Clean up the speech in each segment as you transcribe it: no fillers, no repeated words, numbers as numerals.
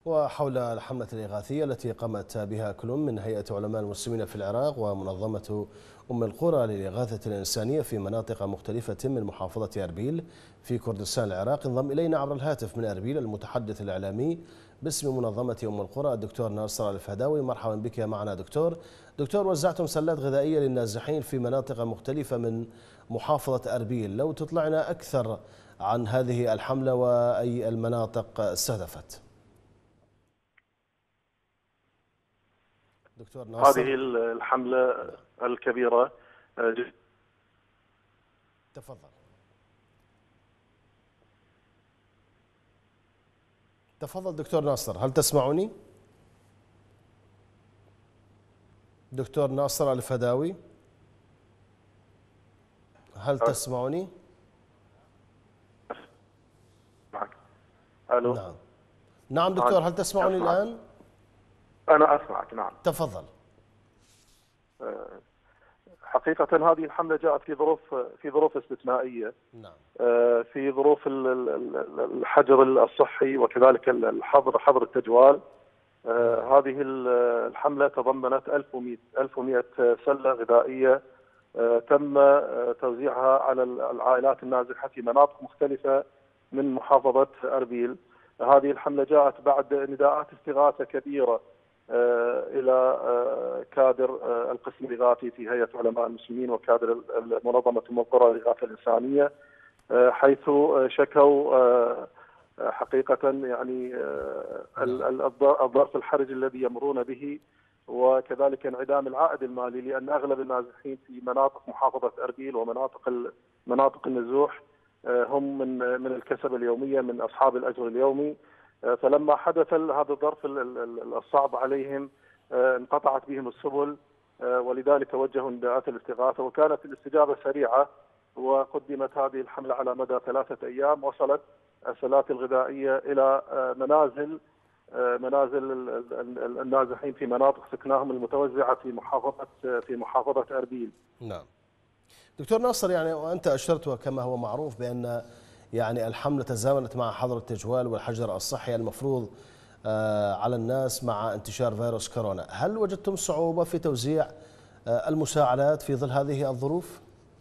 وحول الحملة الإغاثية التي قامت بها كل من هيئة علماء المسلمين في العراق ومنظمة أم القرى للإغاثة الإنسانية في مناطق مختلفة من محافظة أربيل في كردستان العراق، انضم إلينا عبر الهاتف من أربيل المتحدث الإعلامي باسم منظمة أم القرى الدكتور ناصر الفهداوي. مرحبا بك معنا دكتور. وزعتم سلات غذائية للنازحين في مناطق مختلفة من محافظة أربيل، لو تطلعنا أكثر عن هذه الحملة وأي المناطق استهدفت. دكتور ناصر. هذه الحملة الكبيرة تفضل. تفضل دكتور ناصر، هل تسمعني؟ دكتور ناصر الفهداوي، هل تسمعني؟ معك. ألو. نعم دكتور، هل تسمعني الآن؟ أنا أسمعك. نعم تفضل. حقيقة هذه الحملة جاءت في ظروف استثنائية. نعم. في ظروف الحجر الصحي وكذلك حظر التجوال. هذه الحملة تضمنت 1100 سلة غذائية تم توزيعها على العائلات النازحة في مناطق مختلفة من محافظة أربيل. هذه الحملة جاءت بعد نداءات استغاثة كبيرة إلى كادر القسم الإغاثي في هيئة علماء المسلمين وكادر منظمة أم القرى للإغاثة الإنسانية، حيث شكوا حقيقة يعني الظرف الحرج الذي يمرون به، وكذلك انعدام العائد المالي، لأن أغلب النازحين في مناطق محافظة أربيل ومناطق النزوح هم من الكسب اليومية، من أصحاب الأجر اليومي. فلما حدث هذا الظرف الصعب عليهم انقطعت بهم السبل، ولذلك توجهوا نداءات الاستغاثة، وكانت الاستجابة سريعة، وقدمت هذه الحملة على مدى 3 أيام. وصلت السلات الغذائية إلى منازل النازحين في مناطق سكناهم المتوزعة في محافظة أربيل. نعم. دكتور ناصر، يعني وأنت أشرت وكما هو معروف بأن يعني الحملة تزامنت مع حظر التجوال والحجر الصحي المفروض على الناس مع انتشار فيروس كورونا، هل وجدتم صعوبة في توزيع المساعدات في ظل هذه الظروف؟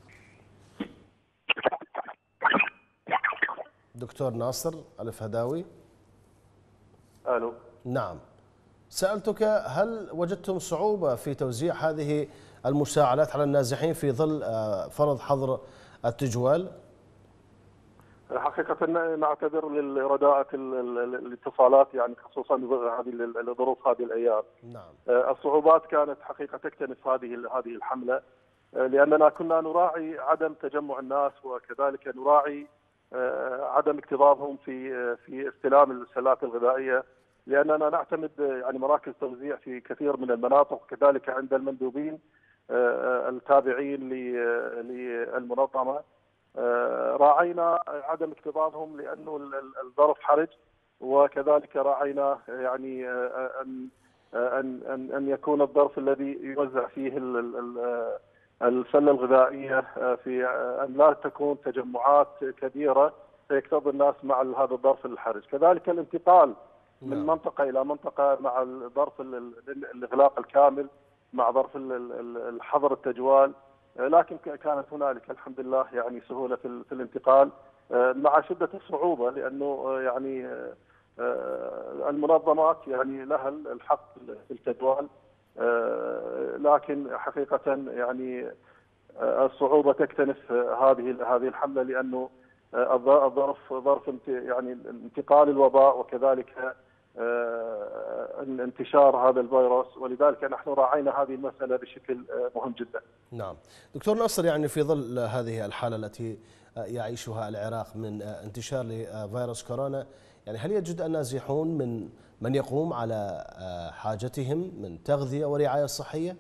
دكتور ناصر الفهداوي. ألو. نعم، سألتك هل وجدتم صعوبة في توزيع هذه المساعدات على النازحين في ظل فرض حظر التجوال؟ حقيقة نعتذر لرداءة الاتصالات، يعني خصوصا هذه الظروف هذه الأيام. نعم. الصعوبات كانت حقيقة تكتنف هذه الحملة، لأننا كنا نراعي عدم تجمع الناس، وكذلك نراعي عدم اكتظاظهم في استلام السلات الغذائية، لأننا نعتمد يعني مراكز توزيع في كثير من المناطق، وكذلك عند المندوبين التابعين للمنظمة راعينا عدم اكتظاظهم لأنه الظرف حرج، وكذلك راعينا يعني أن يكون الظرف الذي يوزع فيه السلة الغذائية في أن لا تكون تجمعات كبيرة فيكتظ الناس مع هذا الظرف الحرج. كذلك الانتقال من منطقة إلى منطقة مع ظرف الإغلاق الكامل، مع ظرف الحظر التجوال، لكن كانت هنالك الحمد لله يعني سهولة في الانتقال مع شدة الصعوبة، لأنه يعني المنظمات يعني لها الحق في التجوال، لكن حقيقة يعني الصعوبة تكتنف هذه الحملة، لأنه ظرف يعني انتقال الوباء وكذلك انتشار هذا الفيروس، ولذلك نحن راعينا هذه المسألة بشكل مهم جدا. نعم. دكتور ناصر، يعني في ظل هذه الحالة التي يعيشها العراق من انتشار لفيروس كورونا، يعني هل يجد النازحون من يقوم على حاجتهم من تغذية ورعاية صحية؟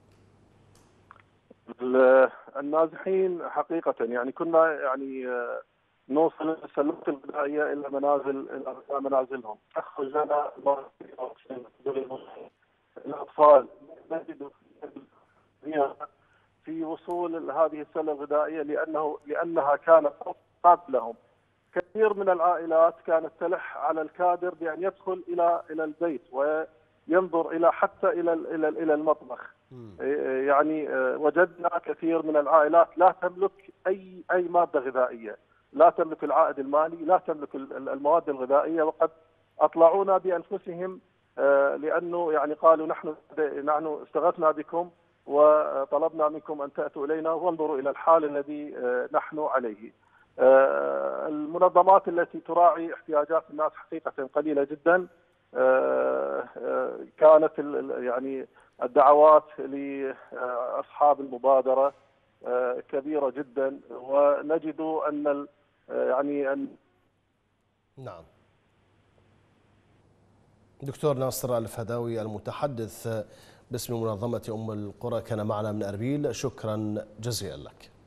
النازحين حقيقة يعني كنا يعني نوصل السلات الغذائية إلى منازلهم، تخرج لنا الأطفال نجد في وصول هذه السلة الغذائية، لأنها كانت قابلة لهم كثير من العائلات كانت تلح على الكادر بأن يدخل إلى البيت وينظر حتى إلى المطبخ. يعني وجدنا كثير من العائلات لا تملك أي مادة غذائية، لا تملك العائد المالي، لا تملك المواد الغذائية، وقد أطلعونا بأنفسهم لأنه يعني قالوا نحن استغثنا بكم وطلبنا منكم أن تأتوا إلينا وانظروا إلى الحال الذي نحن عليه. المنظمات التي تراعي احتياجات الناس حقيقة قليلة جدا. كانت يعني الدعوات لأصحاب المبادرة كبيرة جدا، ونجد أن نعم. دكتور ناصر الفهداوي المتحدث باسم منظمة أم القرى كان معنا من أربيل، شكرا جزيلا لك.